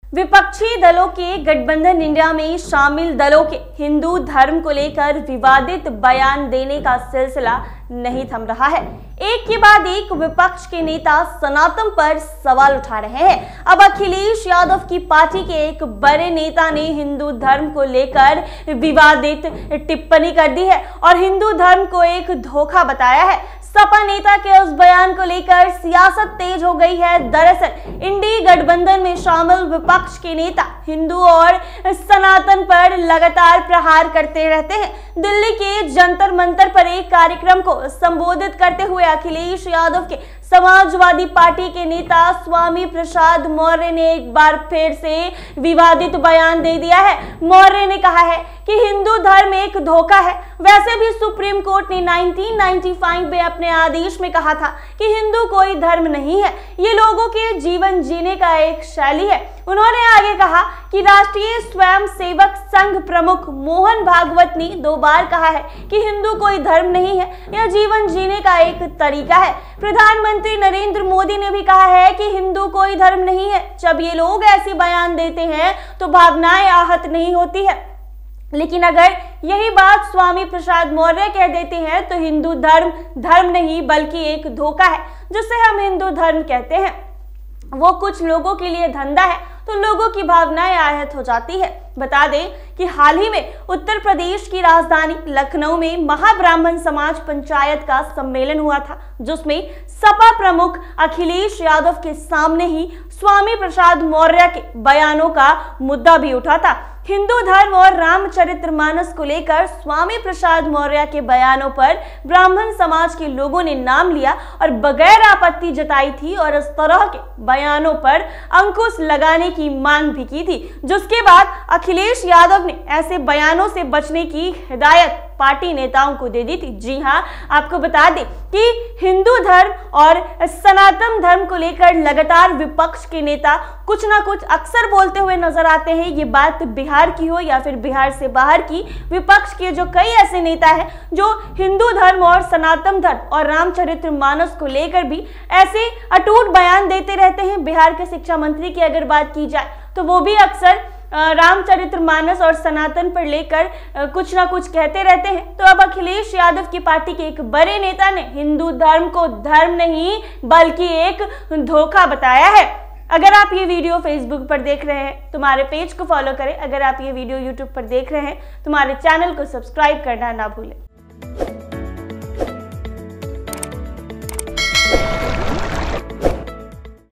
विपक्षी दलों के गठबंधन इंडिया में शामिल दलों के हिंदू धर्म को लेकर विवादित बयान देने का सिलसिला नहीं थम रहा है। एक के बाद एक विपक्ष के नेता सनातन पर सवाल उठा रहे हैं। अब अखिलेश यादव की पार्टी के एक बड़े नेता ने हिंदू धर्म को लेकर विवादित टिप्पणी कर दी है और हिंदू धर्म को एक धोखा बताया है। सपा नेता के उस बयान को लेकर सियासत तेज हो गई है। दरअसल इंडी गठबंधन में शामिल विपक्ष के नेता हिंदू और सनातन पर लगातार प्रहार करते रहते हैं। दिल्ली के जंतर मंतर पर एक कार्यक्रम को संबोधित करते हुए अखिलेश यादव के समाजवादी पार्टी के नेता स्वामी प्रसाद मौर्य ने एक बार फिर से विवादित बयान दे दिया है। मौर्य ने कहा है कि हिंदू धर्म एक धोखा है। वैसे भी सुप्रीम कोर्ट ने 1995 में अपने आदेश में कहा था कि हिंदू कोई धर्म नहीं है, ये लोगों के जीवन जीने का एक शैली है। उन्होंने आगे कहा कि राष्ट्रीय स्वयं सेवक संघ प्रमुख मोहन भागवत ने 2 बार कहा है कि हिंदू कोई धर्म नहीं है, यह जीवन जीने का एक तरीका है। प्रधानमंत्री नरेंद्र मोदी ने भी कहा है कि हिंदू कोई धर्म नहीं है। जब ये लोग ऐसे बयान देते हैं तो भावनाएं आहत नहीं होती है, लेकिन अगर यही बात स्वामी प्रसाद मौर्य कह देते हैं तो हिंदू धर्म नहीं बल्कि एक धोखा है, जिसे हम हिंदू धर्म कहते हैं। वो कुछ लोगों के लिए धंधा है तो लोगों की भावनाएं आहत हो जाती है। बता दें कि हाल ही में उत्तर प्रदेश की राजधानी लखनऊ में महाब्राह्मण समाज पंचायत का सम्मेलन हुआ था, जिसमें सपा प्रमुख अखिलेश यादव के सामने ही स्वामी प्रसाद मौर्य के बयानों का मुद्दा भी उठा था। हिंदू धर्म और रामचरितमानस को लेकर स्वामी प्रसाद मौर्य के बयानों पर ब्राह्मण समाज के लोगों ने नाम लिया और बगैर आपत्ति जताई थी और इस तरह के बयानों पर अंकुश लगाने की मांग भी की थी, जिसके बाद अखिलेश यादव ने ऐसे बयानों से बचने की हिदायत पार्टी नेताओं को दे दी थी। जी हां, आपको बता दें कि हिंदू धर्म और सनातन धर्म को लेकर लगातार विपक्ष के नेता कुछ ना कुछ अक्सर बोलते हुए नजर आते हैं। ये बात बिहार की हो या फिर बिहार से बाहर की, विपक्ष के जो कई ऐसे नेता हैं जो हिंदू धर्म और सनातन धर्म और रामचरितमानस को लेकर भी ऐसे अटूट बयान देते रहते हैं। बिहार के शिक्षा मंत्री की अगर बात की जाए तो वो भी अक्सर रामचरितमानस और सनातन पर लेकर कुछ ना कुछ कहते रहते हैं। तो अब अखिलेश यादव की पार्टी के एक बड़े नेता ने हिंदू धर्म को धर्म नहीं बल्कि एक धोखा बताया है। अगर आप ये वीडियो फेसबुक पर देख रहे हैं तो हमारे पेज को फॉलो करें। अगर आप ये वीडियो यूट्यूब पर देख रहे हैं तो हमारे चैनल को सब्सक्राइब करना ना भूलें।